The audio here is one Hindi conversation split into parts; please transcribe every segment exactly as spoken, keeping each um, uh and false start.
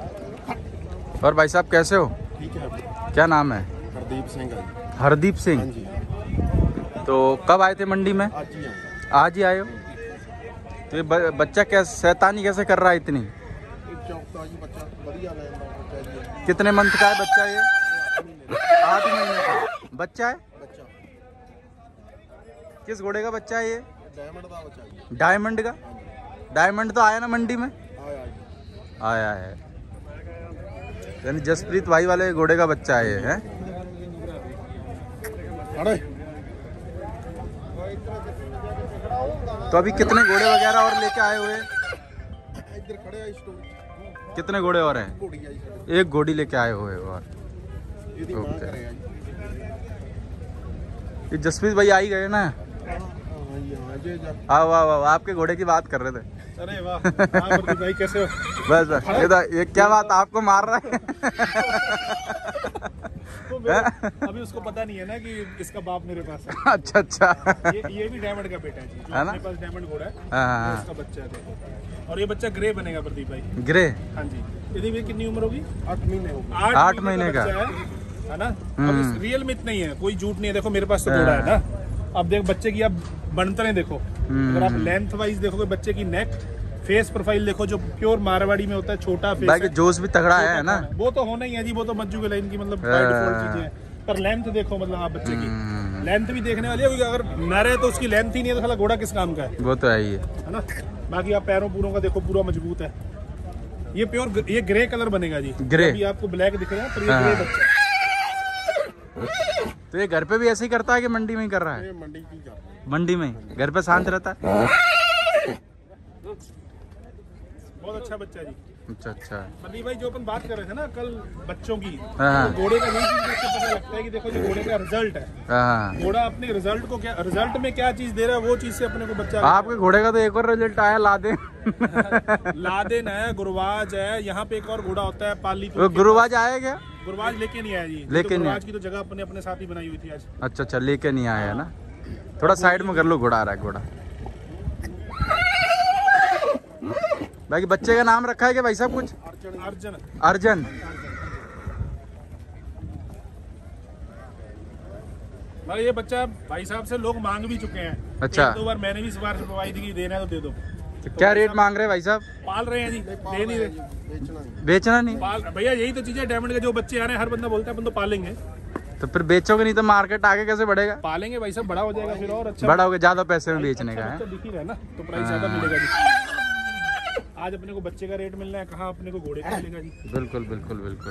और भाई साहब कैसे हो? ठीक है। क्या नाम है? हरदीप सिंह। हरदीप सिंह। हाँ जी। तो कब आए थे मंडी में? आज ही आए। आज ही आए हो? तो ये ब- बच्चा कैसे शैतानी कैसे कर रहा है इतनी? बच्चा बढ़िया है। कितने मंथ का है बच्चा ये? आठ महीने का बच्चा है। बच्चा किस घोड़े का बच्चा है ये? डायमंड का बच्चा है। डायमंड का? डायमंड तो आया ना मंडी में? आया आया है। यानी जसप्रीत भाई वाले घोड़े का बच्चा है ये है? अरे तो अभी कितने घोड़े वगैरह और लेके आए हुए? इधर खड़े हैं स्टोर। कितने घोड़े और हैं? घोड़ी आई है। एक घोड़ी लेके आए हुए और यदि मां करेगा ये जसप्रीत भाई आ ही गए ना? हां यहां जे जा। आओ आओ आओ, आपके घोड़े की बात कर रहे थे। अरे वाह हां भाई कैसे हो? बस बस ये तो ये क्या बात आपको मार रहा है? तो अभी उसको पता नहीं है ना कि इसका बाप मेरे पास है। अच्छा अच्छा। ये ये भी डायमंड का बेटा है जी, जो है ना? अपने पास डायमंड घोड़ा है। हाँ इसका बच्चा है देखो। और ये बच्चा ग्रे बनेगा प्रदीप भाई। ग्रे? हाँ जी। यदि भी कितनी उम्र होगी? आठ महीने होगी। आठ महीने का बच्चा है, है ना? अब इस रियल मिथ नहीं है, कोई झूठ नहीं है। देखो मेरे पास तो घोड़ा है ना। अब देख बच्चे की अब बनतरें देखो। अगर आप लेंथ वाइज देखोगे बच्चे की नेक फेस प्रोफाइल देखो, जो प्योर मारवाड़ी में होता है, छोटा फेस बाकी जोश भी तगड़ा है ना? वो तो होना ही है जी, वो तो मज्जू के लाइन की मतलब बाय डिफॉल्ट चीजें हैं। पर लेंथ देखो, मतलब आप बच्चे की लेंथ भी देखने वाली है, क्योंकि अगर न रहे तो उसकी लेंथ ही नहीं है तो साला घोड़ा किस काम का है? वो तो है ही है, है ना? बाकी आप पैरों पूरों का देखो, पूरा मजबूत है। ये प्योर ये ग्रे कलर बनेगा जी। ग्रे? अभी आपको ब्लैक दिख रहा है, पर ये ग्रे बच्चा है। तो ये घर पे भी ऐसे ही करता है कि मंडी में ही कर रहा है? मंडी की कर रहा है। मंडी में ही घर पे शांत रहता है? बहुत अच्छा बच्चा जी। अच्छा अच्छा। प्रदीप भाई जो अपन बात कर रहे थे ना कल बच्चों की, हाँ। तो घोड़े का यही चीज देख के पता लगता है कि देखो जो घोड़े का रिजल्ट है, हाँ। घोड़ा अपने रिजल्ट को क्या रिजल्ट में क्या चीज दे रहा है वो चीज से अपने को बच्चा। आपके घोड़े का तो एक और रिजल्ट आया, लादे। लादेन है, गुरवाज है, यहाँ पे एक और घोड़ा होता है पाली। वो गुरुवाज आया क्या? गुरवाज लेके नहीं आया जी। लेके तो नहीं गुरवाज की तो जगह अपने अपने साथ ही बनाई हुई थी आज। अच्छा अच्छा, लेके नहीं आया ना? थोड़ा साइड में कर लो, घोड़ा आ रहा है घोड़ा। बाकी बच्चे का नाम रखा है क्या भाई साहब कुछ? अर्जन। अर्जन। भाई ये बच्चा भाई साहब से लोग मांग भी चुके हैं। अच्छा। एक दो बार मैंने भी सिफारिश करवाई थी कि देना है तो दे दो। तो क्या रेट मांग रहे हैं भाई साहब? पाल रहे हैं जी, दे नहीं रहे। बेचना नहीं? पाल भैया यही तो चीज है, डायमंड के जो बच्चे आ रहे हैं हर बंदा बोलता है अपन तो पालेंगे। तो फिर बेचोगे नहीं तो मार्केट आगे कैसे बढ़ेगा? पालेंगे भाई साहब, बड़ा हो जाएगा फिर और अच्छा बड़ा हो गया, ज्यादा पैसे में बेचने अच्छा का बच्चा है। दिख ही रहा है ना, तो प्राइस ज्यादा मिलेगा जी। आज अपने को बच्चे का रेट मिलना है, कहाँ अपने को घोड़े का मिलेगा जी। बिल्कुल बिल्कुल बिल्कुल।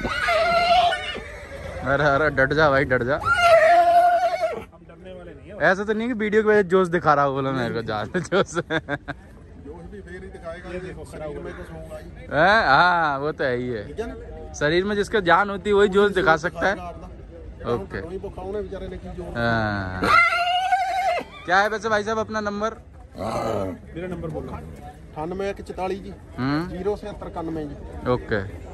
अरे अरे डट जा भाई, डट जा। हम डरने वाले नहीं है। ऐसा तो नहीं कि वीडियो की वजह से जोश दिखा रहा हो, बोला मेरे को ज्यादा जोश। जोश भी फिर ही दिखाएगा, ये देखो खड़ा हुआ है। है? हाँ वो तो है ही है, शरीर में जिसका जान होती है वही जोश दिखा सकता है। ओके। हाँ। क्या है वैसे भाई साहब अपना नंबर? मेरा नंबर बोलो, अठानवे एक चौताली जी, हम्म जीरो सत्तर इक्यानवे जी। ओके।